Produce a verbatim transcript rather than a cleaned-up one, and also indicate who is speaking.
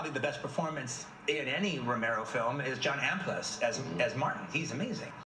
Speaker 1: probably the best performance in any Romero film is John Amplas as, as Martin. He's amazing.